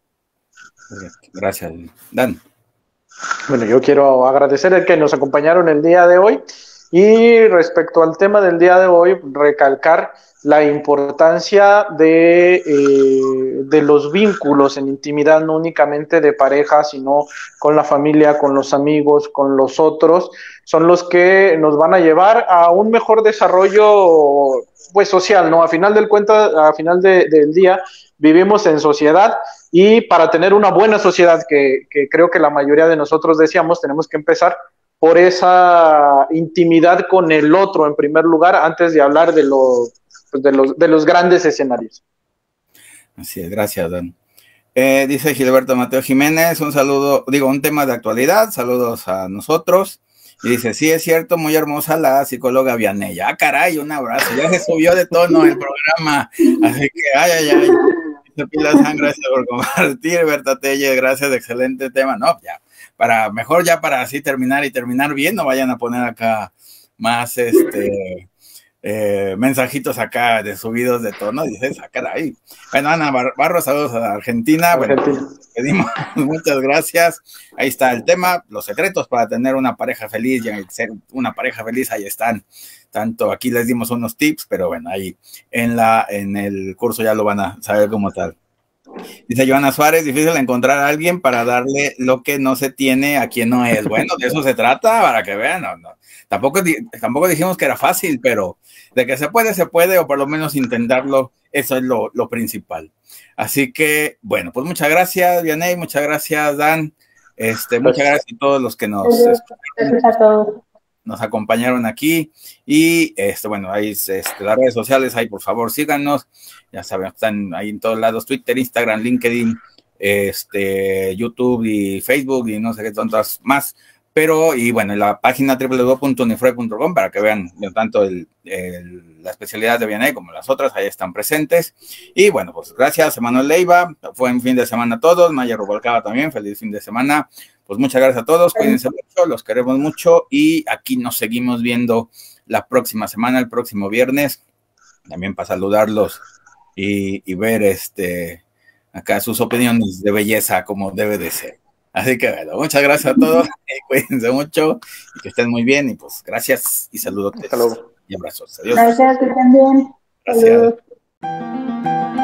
Gracias, Dan. Bueno, yo quiero agradecer el que nos acompañaron el día de hoy, y respecto al tema del día de hoy, recalcar la importancia de, eh, de los vínculos en intimidad, no únicamente de pareja, sino con la familia, con los amigos, con los otros, son los que nos van a llevar a un mejor desarrollo, pues, social, ¿no? A final del cuenta, a final de, del día, vivimos en sociedad, y para tener una buena sociedad, que, que creo que la mayoría de nosotros decíamos, tenemos que empezar por esa intimidad con el otro en primer lugar, antes de hablar de, lo, de, los, de los grandes escenarios. Así es, gracias, Dan. Eh, dice Gilberto Mateo Jiménez, un saludo, digo, un tema de actualidad, saludos a nosotros. Y dice, sí, es cierto, muy hermosa la psicóloga Vianey. Ah, caray, un abrazo, ya se subió de tono el programa, así que, ay, ay, ay. Pilas, gracias por compartir. Berta Telle, gracias, excelente tema. No, ya, para, mejor ya para así terminar y terminar bien, no vayan a poner acá más este eh, mensajitos acá de subidos de tono, dices, ah, caray. Bueno, Ana Barros, saludos a Argentina. Argentina. Bueno, pedimos muchas gracias. Ahí está el tema, los secretos para tener una pareja feliz, y ser una pareja feliz, ahí están. Tanto aquí les dimos unos tips, pero bueno, ahí en, la, en el curso ya lo van a saber como tal. Dice Joana Suárez, difícil encontrar a alguien para darle lo que no se tiene a quien no es. Bueno, de eso se trata, para que vean. No, no. Tampoco, tampoco dijimos que era fácil, pero de que se puede, se puede, o por lo menos intentarlo, eso es lo, lo principal. Así que, bueno, pues muchas gracias, Vianey, muchas gracias, Dan. Este, muchas gracias a todos los que nos... Gracias a todos. Nos acompañaron aquí, y este, bueno, ahí este, las redes sociales, ahí por favor síganos, ya saben, están ahí en todos lados, Twitter, Instagram, LinkedIn, este, YouTube y Facebook y no sé qué tantas más, pero, y bueno, en la página doble u doble u doble u punto unifre punto com para que vean tanto el, el, la especialidad de Vianey como las otras, ahí están presentes. Y bueno, pues gracias, Emanuel Leiva, buen fin de semana a todos, Maya Rubalcaba también, feliz fin de semana. Pues muchas gracias a todos, cuídense mucho, los queremos mucho, y aquí nos seguimos viendo la próxima semana, el próximo viernes, también para saludarlos y, y ver este acá sus opiniones de belleza como debe de ser. Así que bueno, muchas gracias a todos, cuídense mucho y que estén muy bien, y pues gracias y saludos y abrazos. Adiós. Gracias, que estén bien. Gracias. Saludos.